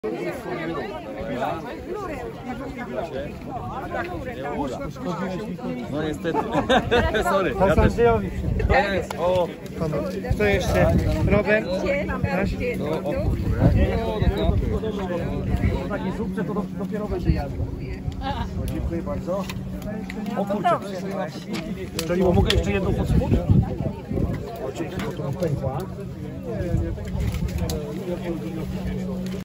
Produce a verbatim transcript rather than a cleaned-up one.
No niestety. Sorry. To są Andrzejowi. To jest. O. To jeszcze Robert. No, o. Takie zupce to dopiero będzie jadło. Dziękuję bardzo. O kurczę, czyli mogę jeszcze jedną podspód? O, dzięki, bo to pękła.